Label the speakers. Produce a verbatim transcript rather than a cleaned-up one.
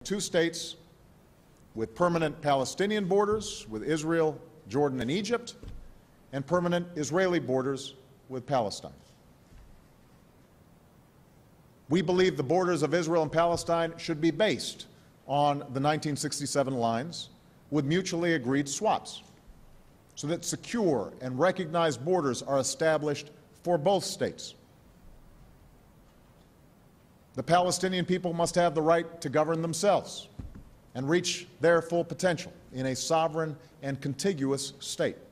Speaker 1: two states with permanent Palestinian borders with Israel, Jordan, and Egypt, and permanent Israeli borders with Palestine. We believe the borders of Israel and Palestine should be based on the nineteen sixty-seven lines with mutually agreed swaps, so that secure and recognized borders are established for both states. The Palestinian people must have the right to govern themselves and reach their full potential in a sovereign and contiguous state.